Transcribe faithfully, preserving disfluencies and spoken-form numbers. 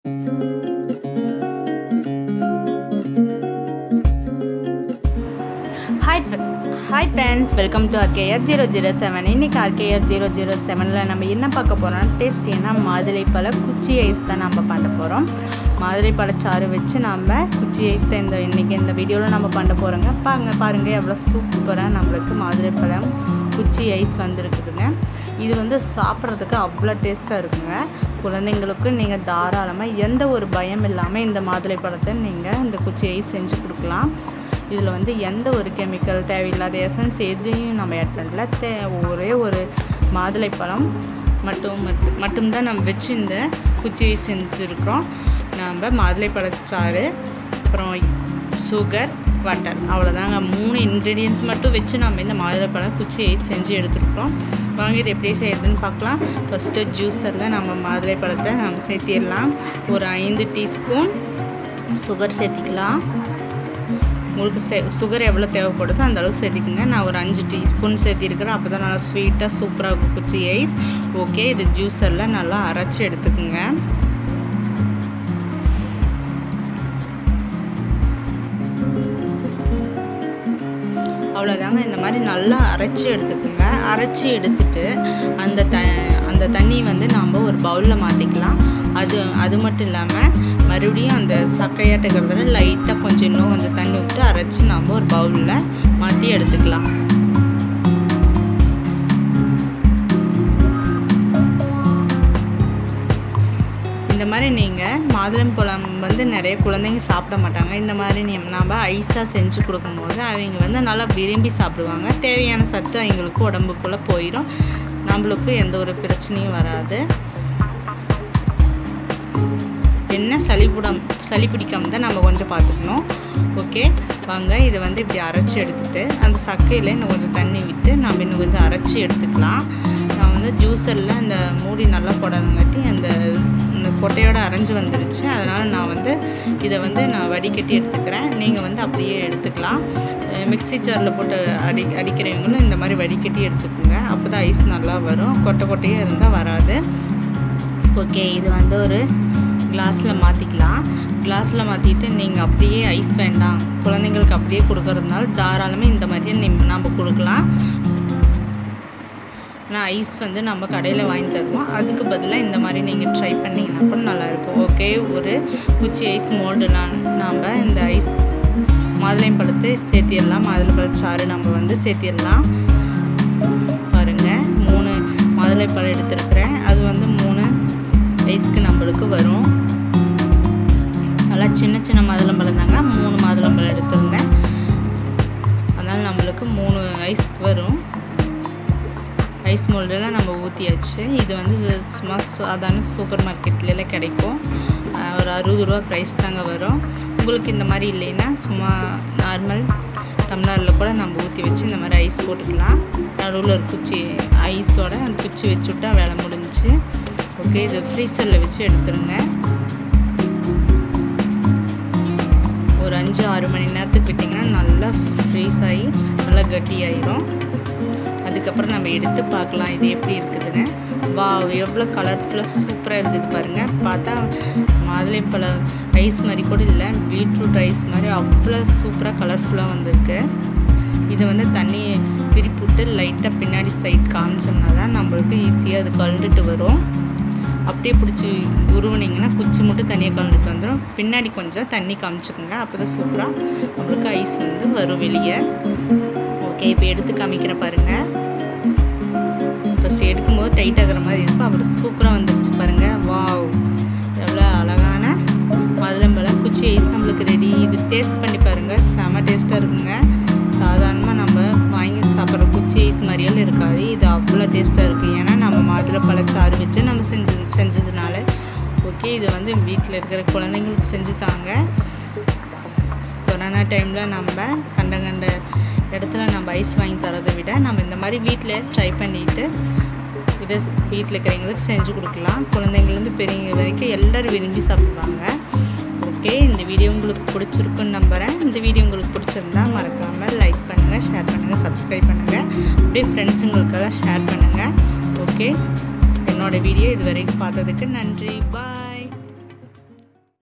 Hi, hi friends, welcome to R K R zero zero seven. இன்னைக்கு R K R zero zero seven ல நம்ம என்ன பார்க்க போறோம்னா டேஸ்டியான மாதுளைப்பழ குச்சி ஐஸ் தான் நம்ம பண்ண போறோம். மாதுளைப்பழ சாறு வச்சு நம்ம குச்சி ஐஸ் தான் இந்த இன்னைக்கு இந்த வீடியோல நம்ம பண்ண போறோங்க. பாருங்க பாருங்க எவ்வளவு சூப்பரா நமக்கு மாதுளைப்பழம் குச்சி ஐஸ் வந்திருக்குதுங்க. இது வந்து சாப்பிட்றதுக்கு அவ்வளோ டேஸ்ட்டாக இருக்குங்க. குழந்தைங்களுக்கு நீங்கள் தாராளமாக எந்த ஒரு பயம் இல்லாமல் இந்த மாதுளைப்பழத்தை நீங்கள் இந்த குச்சி ஐஸ் செஞ்சு கொடுக்கலாம். இதில் வந்து எந்த ஒரு கெமிக்கல் தேவையில்லாத எசன்ஸ் எதையும் நம்ம ஆட் பண்ணல. தே ஒரே ஒரு மாதுளைப்பழம் மட்டும் மட்டும்தான் நம்ம வச்சு இந்த குச்சி ஐஸ் செஞ்சுருக்கோம். நம்ம மாதுளைப்பழச்சாறு, அப்புறம் சுகர், வாட்டர், அவ்வளோதாங்க. மூணு இன்க்ரீடியன்ஸ் மட்டும் வச்சு நம்ம இந்த மாதுளைப்பழம் குச்சி ஐஸ் செஞ்சு எடுத்துருக்கோம். வாங்க இது எப்படி செய்யறதுன்னு பார்க்கலாம். ஃபஸ்ட்டு ஜூஸரில் நம்ம மாதுளைப்பழத்தை நம்ம சேர்த்திடலாம். ஒரு ஐந்து டீஸ்பூன் சுகர் சேர்த்திக்கலாம். உங்களுக்கு சே சுகர் எவ்வளோ தேவைப்படுதோ அந்த அளவுக்கு சேர்த்திக்கோங்க. நான் ஒரு அஞ்சு டீஸ்பூன் சேர்த்திருக்கிறேன். அப்போ தான் நல்லா ஸ்வீட்டாக சூப்பராக இருக்கும் குச்சி ஐஸ். ஓகே, இது ஜூஸரில் நல்லா அரைச்சி எடுத்துக்கோங்க. அவ்வளோதாங்க. இந்த மாதிரி நல்லா அரைச்சி எடுத்துக்கோங்க. அரைச்சி எடுத்துட்டு அந்த த அந்த தண்ணி வந்து நாம் ஒரு பவுலில் மாற்றிக்கலாம். அது அது மட்டும் இல்லாமல் மறுபடியும் அந்த சக்கையாட்டுக்கிறதுல லைட்டாக கொஞ்சம் இன்னும் அந்த தண்ணி விட்டு அரைச்சி நாம் ஒரு பவுலில் மாற்றி எடுத்துக்கலாம். இந்த மாதிரி நீங்கள் மாதுளம்பழம் வந்து நிறைய குழந்தைங்க சாப்பிட மாட்டாங்க. இந்த மாதிரி நாம் ஐஸாக செஞ்சு கொடுக்கும்போது அவங்க வந்து நல்லா விரும்பி சாப்பிடுவாங்க. தேவையான சத்து அவங்களுக்கு உடம்புக்குள்ளே போயிடும். நம்மளுக்கு எந்த ஒரு பிரச்சனையும் வராது. என்ன சளிப்புடம் சளி பிடிக்காம தான் நம்ம கொஞ்சம் பார்த்துக்கணும். ஓகே, வாங்க இதை வந்து இப்படி அரைச்சி எடுத்துகிட்டு அந்த சக்கையில் இன்னும் கொஞ்சம் தண்ணி விட்டு நம்ம இன்னும் கொஞ்சம் அரைச்சி எடுத்துக்கலாம். நான் வந்து ஜூஸரில் அந்த மூடி நல்லா போடாதங்காட்டி அந்த இந்த கொட்டையோடு அரைஞ்சி வந்துடுச்சு. அதனால் நான் வந்து இதை வந்து நான் வடிகட்டி எடுத்துக்கிறேன். நீங்கள் வந்து அப்படியே எடுத்துக்கலாம். மிக்ஸி ஜாரில் போட்டு அடி அடிக்கிறவங்களும் இந்த மாதிரி வடிகட்டி எடுத்துக்கோங்க. அப்போ தான் ஐஸ் நல்லா வரும். கொட்டை கொட்டையே இருந்தால் வராது. ஓகே, இது வந்து ஒரு கிளாஸில் மாற்றிக்கலாம். கிளாஸில் மாற்றிட்டு நீங்கள் அப்படியே ஐஸ் வேண்டாம் குழந்தைங்களுக்கு அப்படியே கொடுக்கறதுனால தாராளமாக இந்த மாதிரியே நம்ம கொடுக்கலாம். ஆனால் ஐஸ் வந்து நம்ம கடையில் வாங்கி தருவோம். அதுக்கு பதிலாக இந்த மாதிரி நீங்கள் ட்ரை பண்ணிங்கன்னா கூட நல்லாயிருக்கும். ஓகே, ஒரு குச்சி ஐஸ் மோல்டுலாம் நாம் இந்த ஐஸ் மாதுளைப்பழத்தை சேர்த்திடலாம். மாதுளைப்பழச்சாறு நம்ம வந்து சேர்த்திடலாம். பாருங்கள், மூணு மாதுளைப்பழம் எடுத்துருக்குறேன். அது வந்து மூணு ஐஸ்க்கு நம்மளுக்கு வரும். நல்லா சின்ன சின்ன மாதுளம்பழம் தாங்க. மூணு மாதுளம்பழம் எடுத்துருந்தேன். அதனால் நம்மளுக்கு மூணு ஐஸ் வரும். ஐஸ் மோல்டில் நம்ம ஊற்றியாச்சு. இது வந்து சும்மா சாதாரண சூப்பர் மார்க்கெட்லாம் கிடைக்கும். ஒரு அறுபது ரூபா ப்ரைஸ் தாங்க வரும். உங்களுக்கு இந்த மாதிரி இல்லைன்னா சும்மா நார்மல் டம்ளரில் கூட நம்ம ஊற்றி வச்சு இந்த மாதிரி ஐஸ் போட்டுக்கலாம். நடுவில் ஒரு குச்சி ஐஸோட அந்த குச்சி வச்சு விட்டா வேலை முடிஞ்சிச்சு. ஓகே, இது ஃப்ரீசரில் வச்சு எடுத்துருங்க. ஒரு அஞ்சு ஆறு மணி நேரத்துக்கு விட்டிங்கன்னா நல்லா ஃப்ரீஸ் ஆகி நல்லா கட்டி ஆயிரும். அதுக்கப்புறம் நம்ம எடுத்து பார்க்கலாம் இது எப்படி இருக்குதுன்னு. வா, எவ்வளோ கலர்ஃபுல்லாக சூப்பராக இருக்குது பாருங்கள். பார்த்தா மாதுளைப்பழ ஐஸ் மாதிரி கூட இல்லை, பீட்ரூட் ஐஸ் மாதிரி அவ்வளோ சூப்பராக கலர்ஃபுல்லாக வந்திருக்கு. இதை வந்து தண்ணி திருப்பி விட்டு லைட்டாக பின்னாடி சைட் காமிச்சோம்னா தான் நம்மளுக்கு ஈஸியாக அது கழுந்துட்டு வரும். அப்படியே பிடிச்சி உருவினீங்கன்னா குச்சி மட்டும் தண்ணியை கலந்துட்டு வந்துடும். பின்னாடி கொஞ்சம் தண்ணி காமிச்சுக்கோங்க. அப்போ தான் சூப்பராக நம்மளுக்கு ஐஸ் வந்து வரும் வெளியே. ஓகே, இப்போ எடுத்து காமிக்கிற பாருங்கள். ஃபஸ்ட் எடுக்கும்போது டைட் ஆகிற மாதிரி இருக்கும். அப்புறம் சூப்பராக வந்துடுச்சு பாருங்கள். வாவ், எவ்வளோ அழகான மாதுளம்பழம் குச்சி ஐஸ் நம்மளுக்கு ரெடி. இது டேஸ்ட் பண்ணி பாருங்கள், செம டேஸ்ட்டாக இருக்குங்க. சாதாரணமாக நம்ம வாங்கி சாப்பிட்ற குச்சி ஐஸ் மாதிரியெல்லாம் இருக்காது. இது அவ்வளோ டேஸ்ட்டாக இருக்குது. ஏன்னா நம்ம மாதுளைப்பழச்சாறு வச்சு நம்ம செஞ்சு செஞ்சதுனால. ஓகே, இது வந்து வீட்டில் இருக்கிற குழந்தைங்களுக்கு செஞ்சு தாங்க. கொரோனா டைமில் நம்ம கண்ட கண்ட இடத்துல நம்ம ஐஸ் வாங்கி தரதை விட நம்ம இந்த மாதிரி வீட்டில் ட்ரை பண்ணிவிட்டு இதை வீட்டில் இருக்கிறவங்களுக்கு செஞ்சு கொடுக்கலாம். குழந்தைங்கள்லேருந்து பெரியவங்க வரைக்கும் எல்லோரும் விரும்பி சாப்பிடுவாங்க. ஓகே, இந்த வீடியோ உங்களுக்கு பிடிச்சிருக்குன்னு நம்புகிறேன். இந்த வீடியோ உங்களுக்கு பிடிச்சிருந்தா மறக்காமல் லைக் பண்ணுங்கள், ஷேர் பண்ணுங்கள், சப்ஸ்கிரைப் பண்ணுங்கள். அப்படியே ஃப்ரெண்ட்ஸுங்களுக்கெல்லாம் ஷேர் பண்ணுங்கள். ஓகே, என்னோடய வீடியோ இது வரைக்கும் பார்த்ததுக்கு நன்றி. பாய்.